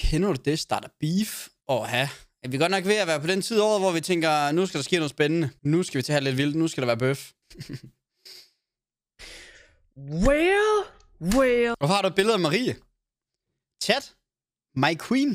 Kender du det? Starter beef? Vi er godt nok ved at være på den tid af året, hvor vi tænker, nu skal der ske noget spændende. Nu skal vi til at have lidt vildt. Nu skal der være bøf. Well. Hvorfor har du et billede af Marie? Chat? My queen?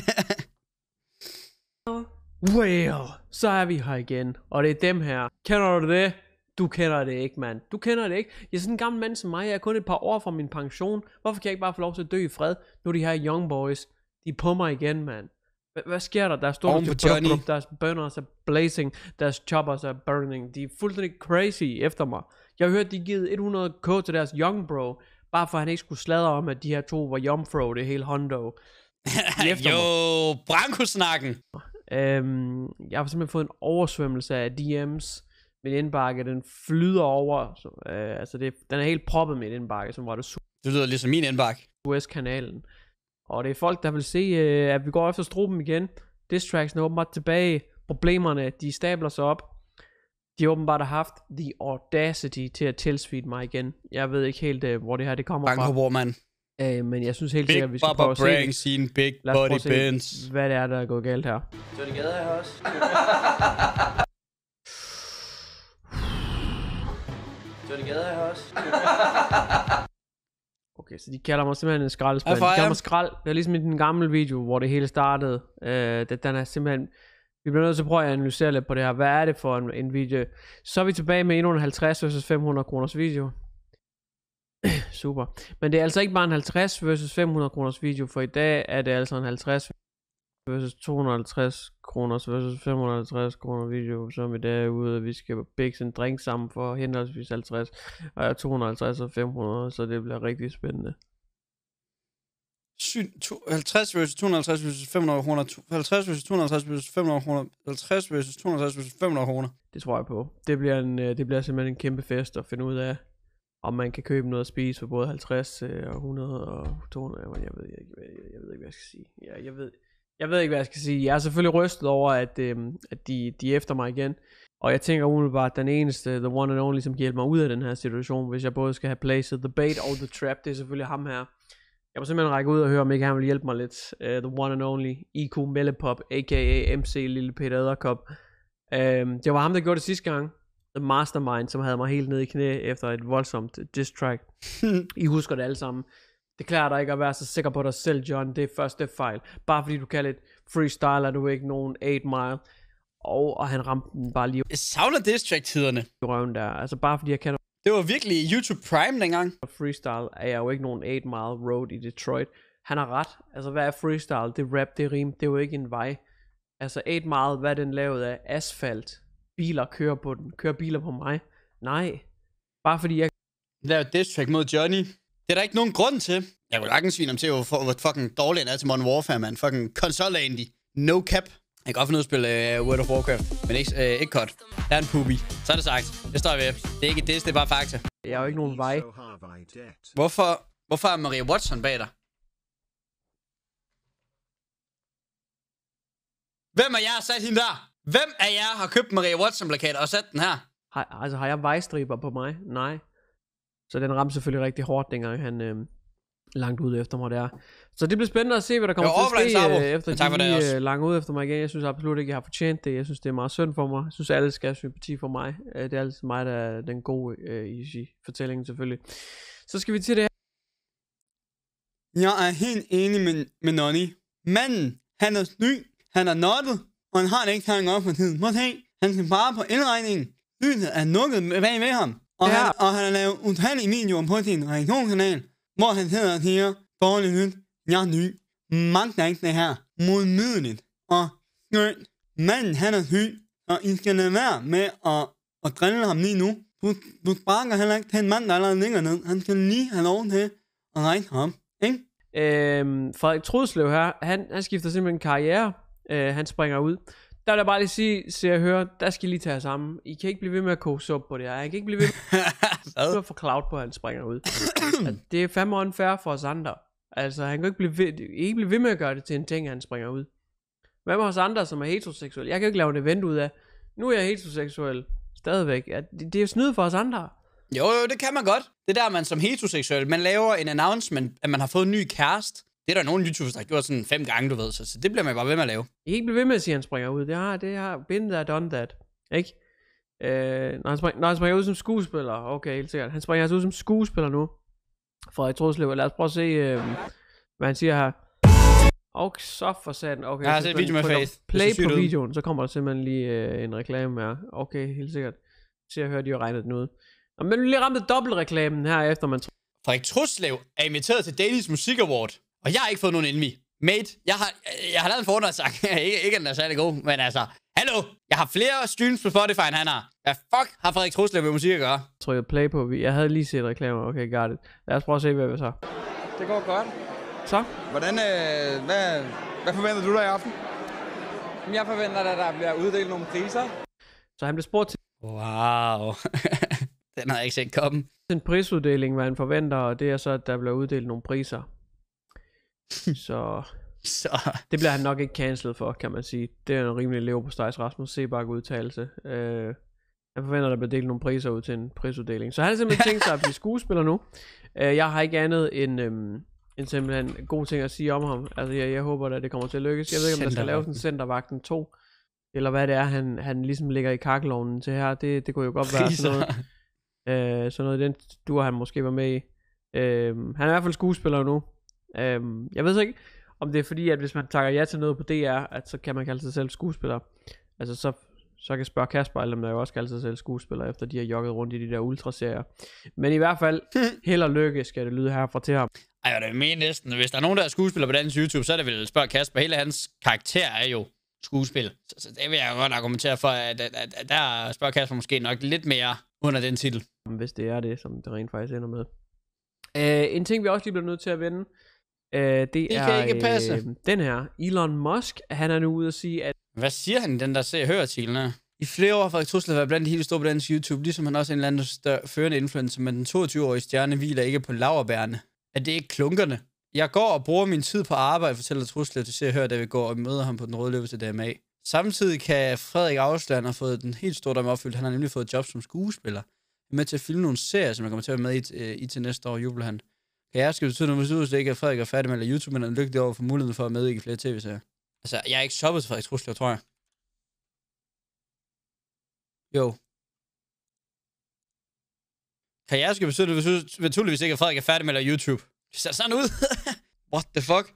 Well, så er vi her igen. Og det er dem her. Kender du det? Du kender det ikke, mand. Du kender det ikke. Jeg er sådan en gammel mand som mig. Jeg er kun et par år fra min pension. Hvorfor kan jeg ikke bare få lov til at dø i fred? Nu er de her young boys. De er på mig igen, mand. Hvad sker der? Der er stort deres burners er blazing. Deres choppers er burning. De er fuldstændig crazy efter mig. Jeg har hørt, de givet 100k til deres young bro. Bare for at han ikke skulle sladre om, at de her to var jomfru. Det hele hondo. Branko-snakken. Jeg har simpelthen fået en oversvømmelse af DM's. Min indbakke, den flyder over. Den er helt proppet med indbakke, som var det Det lyder ligesom min indbakke. Suez-kanalen. Og det er folk, der vil se, at vi går efter struben igen. Distraction er åbenbart tilbage. Problemerne, de stabler sig op. De har åbenbart haft the audacity til at tilsvide mig igen. Jeg ved ikke helt, hvor det her det kommer fra. Branko, mand. Men jeg synes helt sikkert, at vi skal prøve at se big body bends. Hvad det er, der er gået galt her. Så det gader her også. Så det gader her også. Okay, så de kalder mig simpelthen en skraldespand. De kalder mig skrald. Det er ligesom i den gamle video, hvor det hele startede. Den er simpelthen... Vi bliver nødt til at prøve at analysere lidt på det her. Hvad er det for en video? Så er vi tilbage med endnu en 50 versus 500 kroners video. Super. Men det er altså ikke bare en 50 versus 500 kroners video, for i dag er det altså en 50 versus 250 kroners versus 550 kroner video, som i dag er ude, vi skal bække en drink sammen for henholdsvis 50 og 250 og 500, så det bliver rigtig spændende. 50 versus 250 versus 500 kroner, 50 versus 250 versus 500 kroner, 50 versus 250 versus 500 kroner. Det tror jeg på. Det bliver simpelthen en kæmpe fest at finde ud af, om man kan købe noget at spise for både 50 og 100 og 200. Jeg ved ikke, hvad jeg skal sige. Ja, jeg ved ikke, hvad jeg skal sige. Jeg er selvfølgelig rystet over, at de er efter mig igen. Og jeg tænker umiddelbart, at den eneste, the one and only, som kan hjælpe mig ud af den her situation, hvis jeg både skal have placed the bait og the trap, det er selvfølgelig ham her. Jeg må simpelthen række ud og høre, om ikke han vil hjælpe mig lidt. The one and only, IQ Mellepop, a.k.a. MC Lille Peter Edderkop. Det var ham, der gjorde det sidste gang. The Mastermind, som havde mig helt nede i knæ efter et voldsomt diss track. I husker det alle sammen. Det klæder dig ikke at være så sikker på dig selv, John. Det er første fejl. Bare fordi du kalder det freestyle, er du ikke nogen 8 mile. Og han ramte den bare lige. Jeg savner diss track-tiderne. I røven der. Altså bare fordi jeg kan. Det var virkelig YouTube Prime dengang. Freestyle er jeg jo ikke nogen 8 mile road i Detroit. Han har ret. Altså hvad er freestyle? Det er rap, det er rim. Det er jo ikke en vej. Altså 8 mile, hvad er den lavet af? Asfalt. Biler kører på den. Kører biler på mig? Nej. Bare fordi jeg lavede diss track mod Johnny. Det er der ikke nogen grund til. Jeg kunne lagten svine ham til, hvor fucking dårlig han er til Modern Warfare, man. Fucking console Andy. No cap. Jeg kan godt finde ud af at spille World of Warcraft, men ikke cut. Der er en pubi. Så er det sagt. Det står jeg ved. Det er ikke diss, det er bare fakta. Jeg er jo ikke nogen vej. Hvorfor er Maria Watson bag dig? Hvem af jer har sat hende der? Hvem af jer har købt Maria Watson-plakater og sat den her? Har jeg vejstriber på mig? Nej. Så den ramte selvfølgelig rigtig hårdt, dengang han langt ud efter mig der. Så det bliver spændende at se, hvad der kommer til at ske, efter de langt ud efter mig igen. Jeg synes absolut ikke, jeg har fortjent det. Jeg synes, det er meget synd for mig. Jeg synes, alle skal have sympati for mig. Det er altid mig, der er den gode i fortællingen selvfølgelig. Så skal vi til det her. Jeg er helt enig med Nonny. Manden, han er sny, han er nottet, og han har det ikke tanken op for tiden. Prøv at se, han skal bare på indregningen. Lyset er nukket bag ved ham. Og han har lavet utallige videoer på sin reaktionskanal, hvor han sidder og siger, dårligt nyt, jeg er ny, magter ikke det her, modmydeligt og skønt. Manden, han er syg, og I skal lade være med at drille ham lige nu. Du sparker heller ikke til en mand, der allerede ligger ned. Han skal lige have lov til at rejse ham, ikke? Frederik Trudslev her, han skifter simpelthen karriere. Han springer ud. Der vil jeg bare lige sige, så jeg hører, der skal I lige tage sammen. I kan ikke blive ved med at kose op på det her. Jeg kan ikke blive ved med at få cloud på, at han springer ud. Altså, det er fandme unfair for os andre. Altså, han kan ikke blive ved med at gøre det til en ting, at han springer ud. Hvad med os andre, som er heteroseksuelle? Jeg kan ikke lave et event ud af. Nu er jeg heteroseksuel. Stadigvæk. Det er jo snyd for os andre. Jo, det kan man godt. Det der, man som heteroseksuel, man laver en announcement, at man har fået en ny kæreste. Det er der nogle YouTubers, der har gjort sådan 5 gange, du ved. Så det bliver man bare ved med at lave. I kan ikke blive ved med at sige, at han springer ud. Det har been there, done that. Ikke? Når han springer ud som skuespiller. Okay, helt sikkert. Han springer altså ud som skuespiller nu. Frederik Troslev. Lad os prøve at se, hvad han siger her. Og så for satan. Okay, jeg har set video med Faith. Play på videoen, så kommer der simpelthen lige en reklame her. Okay, helt sikkert. Så jeg hørte, de har regnet den ud. Men lige ramte dobbeltreklamen her efter man... Frederik Troslev er inviteret til Danish Musik Award, og jeg har ikke fået nogen indvig. Mate, jeg har lavet en forundersang. ikke den er særlig god, men altså... Hallo! Jeg har flere streams på Spotify, end han har. Hvad fuck har Frederik Troslev med musik at gøre? Trykket play på. Jeg havde lige set reklamer. Okay, got it. Lad os prøve at se, hvad vi så. Det går godt. Så? Hvordan, hvad forventer du dig i aften? Jeg forventer, at der bliver uddelt nogle priser. Så han blev spurgt til... Wow. Den har jeg ikke set komme. En prisuddeling, hvad han forventer, og det er så, at der bliver uddelt nogle priser. Så det bliver han nok ikke cancelled for, kan man sige. Det er en rimelig leverpostejs Rasmus Seebach udtalelse. Han forventer, at der bliver delt nogle priser ud til en prisuddeling. Så han har simpelthen tænkt sig at blive skuespiller nu. Jeg har ikke andet end simpelthen gode ting at sige om ham. Altså jeg håber at det kommer til at lykkes. Jeg ved ikke, om der skal laves en Centervagten 2, eller hvad det er, han ligesom ligger i kakkelovnen til her. Det kunne jo godt være sådan noget. Den du han måske var med i. Han er i hvert fald skuespiller nu. Jeg ved så ikke, om det er fordi, at hvis man takker ja til noget på DR, at så kan man kalde sig selv skuespiller. Altså så kan jeg spørge Kasper, eller man jo også kalde sig selv skuespiller, efter de har jogget rundt i de der ultraserier. Men i hvert fald, held og lykke skal det lyde herfra til ham. Ej, det mener næsten. Hvis der er nogen, der er skuespiller på dansk YouTube, så er det vel spørge Kasper. Hele hans karakter er jo skuespil. Så det vil jeg godt argumentere for, at der spørger Kasper måske nok lidt mere under den titel. Hvis det er det, som det rent faktisk ender med. En ting, vi også lige bliver nødt til at vende, det er ikke passe. Den her. Elon Musk, han er nu ude at sige, at... Hvad siger han i den der Se-Hør-artikel her? I flere år har Frederik Troslev været blandt de helt store på dansk YouTube, ligesom han også er en eller anden førende influencer, men den 22-årige stjerne hviler ikke på laurbærene. Er det ikke klunkerne? Jeg går og bruger min tid på arbejde, fortæller Troslev til Se-Hør, da vi går og møder ham på den røde løbe til DMA. Samtidig kan Frederik afsløre, at han har fået den helt store drøm opfyldt. Han har nemlig fået job som skuespiller. Han er med til at filme nogle serier, som han kommer til at være med i til næste år, jubler han. Kan jeg skal betyde noget, hvis det ikke er Frederik er færdig med at lade YouTube, men han er lykkelig over for muligheden for at med i flere tv-serier. Altså, jeg er ikke shoppet til Frederik Troslev, tror jeg. Jo. Karriere skal betyde noget, naturligvis ikke, at Frederik er færdig med at lade YouTube. Det ser sådan ud. What the fuck?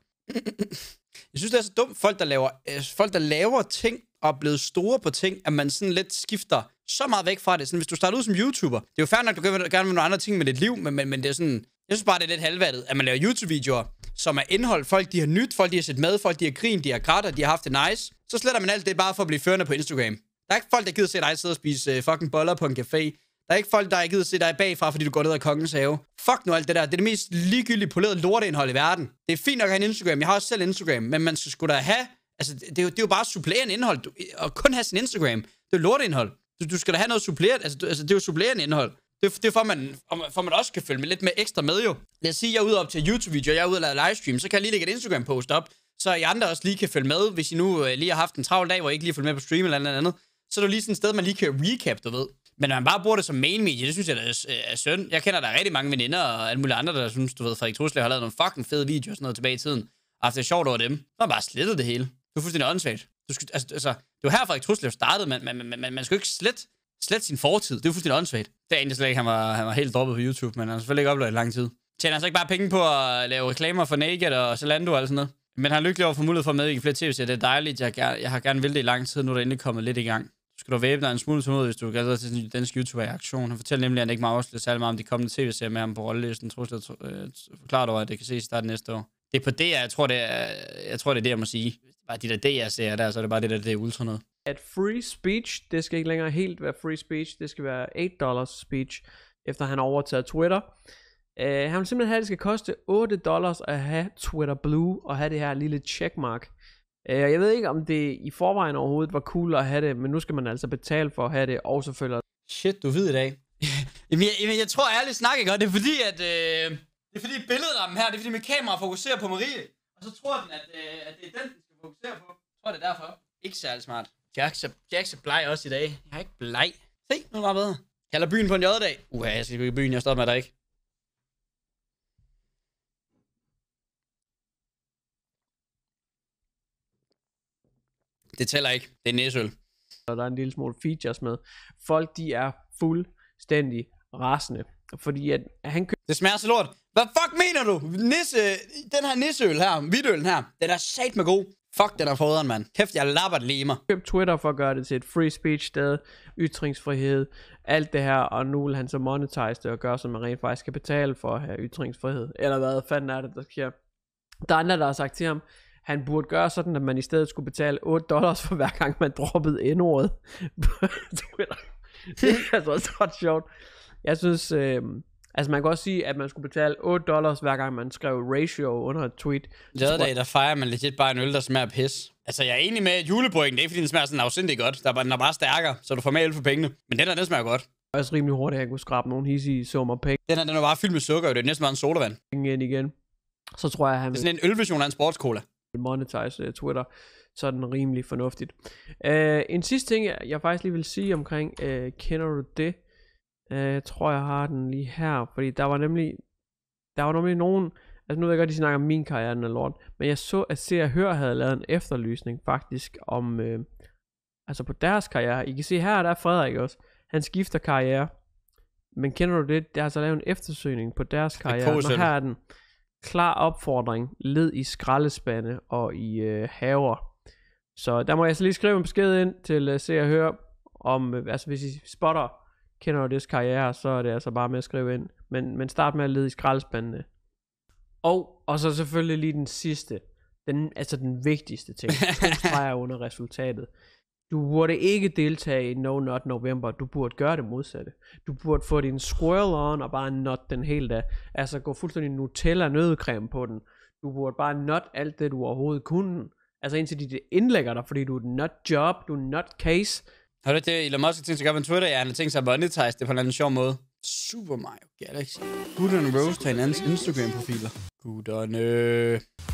Jeg synes, det er så dumt, folk, der laver ting og er blevet store på ting, at man sådan lidt skifter så meget væk fra det. Sådan, hvis du starter ud som YouTuber, det er jo fair nok, du gerne vil nogle andre ting med dit liv, men det er sådan... Jeg synes bare, det er lidt halvvattet, at man laver YouTube-videoer, som er indhold. Folk, de har nyt, folk, de har set med, folk, de har grint, de har grædt, de har haft det nice. Så sletter man alt det bare for at blive førende på Instagram. Der er ikke folk, der gider se dig sidde og spise fucking boller på en café. Der er ikke folk, der gider se dig bagfra, fordi du går ned ad kongens have. Fuck nu alt det der. Det er det mest ligegyldige polerede lorteindhold i verden. Det er fint nok at have en Instagram. Jeg har også selv Instagram, men man skal sgu da have... Altså, det er jo bare supplerende indhold. Og kun have sin Instagram. Det er jo lorteindhold. Du skal da have noget suppleret. Altså, det er jo supplerende indhold. Det er for man også kan følge med lidt mere ekstra med jo. Lad os sige, at jeg er ude op til YouTube-video, jeg er ude og lave livestream, så kan jeg lige lægge et Instagram-post op, så I andre også lige kan følge med, hvis I nu lige har haft en travl dag, hvor I ikke lige følger med på stream eller andet. Så er det lige sådan et sted, man lige kan recap, du ved. Men når man bare bruger det som main media, det synes jeg er synd. Jeg kender der rigtig mange veninder og alle mulige andre, der synes, du ved, Frederik Troslev har lavet nogle fucking fede videoer og sådan noget tilbage i tiden. Og det er sjovt over dem. Så har man bare slettet det hele. Det er fuldstændig åndssvagt. Det var her, Frederik Troslev startede, men man skal jo ikke slet sin fortid. Det er jo fuldstændig åndssvagt. Det er egentlig slet ikke, han var helt droppet på YouTube, men han har selvfølgelig ikke oplevet i lang tid. Tjener han så ikke bare penge på at lave reklamer for Naked og Zalando og sådan noget? Men han er lykkelig over for mulighed for at med i flere tv-serier. Det er dejligt. Jeg har gerne vil det i lang tid, nu er der endelig kommet lidt i gang. Skal du væbne dig en smule til mod, hvis du gælder til den danske YouTuber i aktion. Han fortæller nemlig, at han ikke må afsløre særlig meget om de kommende tv-serier med ham på rollelisten. Jeg tror, forklaret over, at det kan ses i starten næste år. Det er på det, jeg tror, det er det, jeg må sige. Bare de der DR-serier der, så er det bare det er ultra noget. At free speech, det skal ikke længere helt være free speech, det skal være $8 speech, efter han har overtaget Twitter. Han vil simpelthen have, at det skal koste $8 at have Twitter Blue, og have det her lille checkmark. Jeg ved ikke, om det i forvejen overhovedet var cool at have det, men nu skal man altså betale for at have det, og så følger... Shit, du ved i dag. Jamen, jeg tror ærligt snakke godt, det er fordi, at... Det er fordi billedrammen her, det er fordi mit kamera fokuserer på Marie, og så tror den, at det er den skal fokusere på. Jeg tror, det er derfor. Ikke særlig smart. Jeg er ikke så bleg også i dag. Jeg er ikke bleg. Se, nu er det meget bedre. Kalder byen på en J-dag. Jeg skal i byen, jeg stopper med dig ikke. Det tæller ikke. Det er næsøl. Og der er en lille smule features med. Folk, de er fuldstændig rasende. Fordi at han køber... Det smager så lort. Hvad fuck mener du? Den her nisseøl her, hvidølen her, den er sat med god. Fuck, den er foderen, mand. Kæft, jeg lapper det lige i mig. Køb Twitter for at gøre det til et free speech sted, ytringsfrihed, alt det her, og nu vil han så monetize det og gøre, så man rent faktisk skal betale for at have ytringsfrihed. Eller hvad fanden er det, der sker? Der er andre, der har sagt til ham, han burde gøre sådan, at man i stedet skulle betale $8 for hver gang, man droppede N-ordet på Twitter. Det er altså også ret sjovt. Jeg synes, altså man kan også sige, at man skulle betale $8 hver gang man skrev ratio under et tweet. Der fejrer man legit bare en øl, der smager pis. Altså jeg er enig med, at julebryggen, det er ikke fordi den smager sådan afsindigt godt. Den er bare stærkere, så du får mere øl for pengene. Men den smager godt. Det er også rimelig hurtigt, at jeg kunne skrabe nogle hissige summer penge. Den er bare fyldt med sukker, og det er næsten bare en sodavand. Igen. Så tror jeg, han det er sådan en ølversion af en sportscola. Monetize Twitter, så er den rimelig fornuftigt. En sidste ting, jeg faktisk lige vil sige omkring, kender du det? Jeg tror, jeg har den lige her, fordi der var nemlig nogen, altså nu ved jeg godt, de snakker om min karriere, den er lort, men jeg så, at Se og Hør havde lavet en efterlysning faktisk om, altså på deres karriere. I kan se her, der er Frederik også, han skifter karriere, men kender du det? Der har så lavet en eftersøgning på deres karriere, og her er den. Klar opfordring, led i skraldespande og i haver. Så der må jeg så lige skrive en besked ind til Se og Hør om, altså hvis I spotter, kender du deres karriere, så er det altså bare med at skrive ind. Men start med at lede i skraldespandene. Og så selvfølgelig lige den sidste, den vigtigste ting. 2 streger under resultatet. Du burde ikke deltage i No Not November. Du burde gøre det modsatte. Du burde få din squirrel on og bare not den helt af. Altså gå fuldstændig Nutella nødecreme på den. Du burde bare not alt det du overhovedet kunne. Altså indtil de indlægger dig, fordi du er not job, du er not case. Har du det, Elon Musk har tænkt sig at gøre på Twitter? Ja, han har tænkt sig at monetize det på en anden sjov måde. Super Mario Galaxy. Gutterne roast til hinandens Instagram-profiler. Gutterne.